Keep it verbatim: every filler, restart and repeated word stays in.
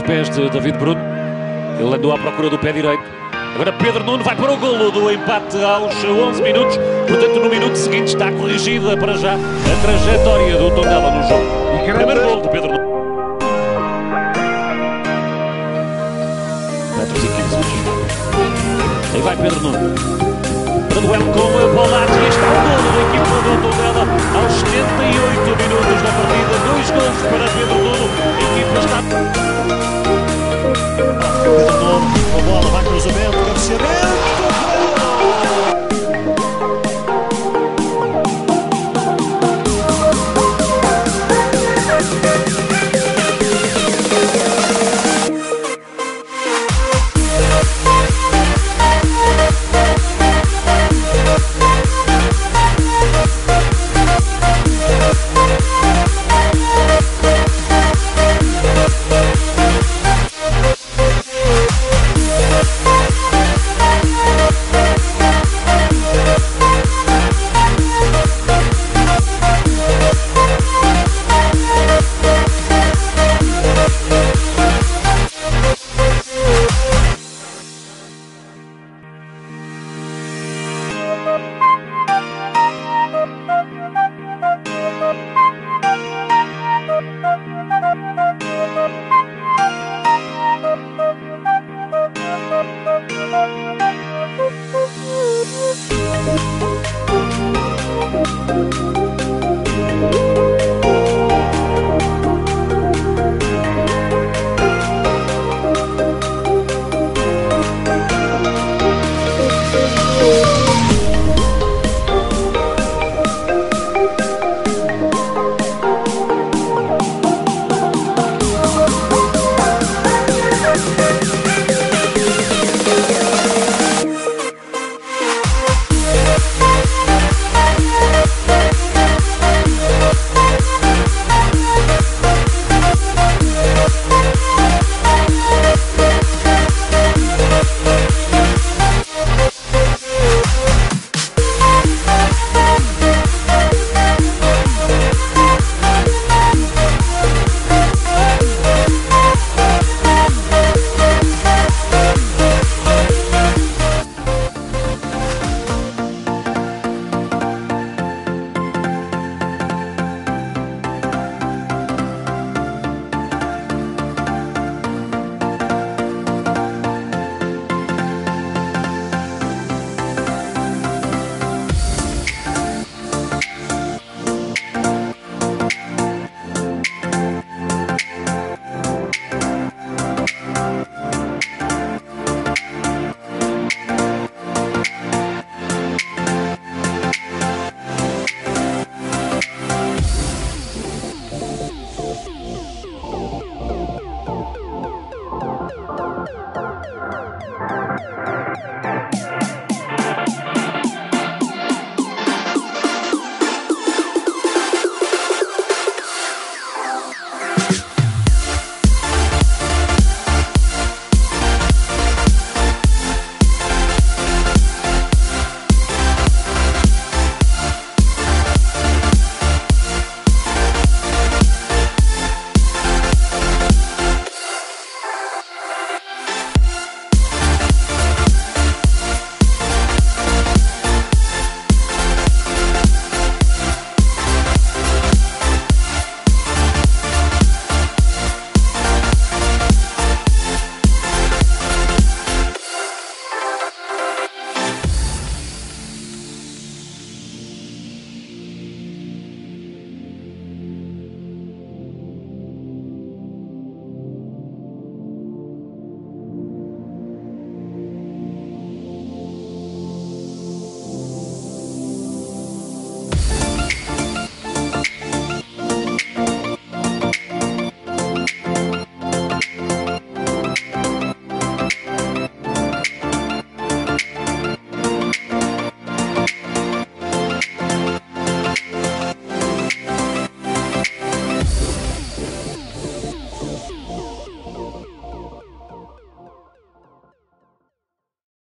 pés de David Bruno. Ele andou à procura do pé direito. Agora Pedro Nuno vai para o golo do empate aos onze minutos. Portanto, no minuto seguinte está corrigida para já a trajetória do Tondela no jogo. E primeiro golo de Pedro Nuno. Metros e quinze. Aí vai Pedro Nuno. Para duelo com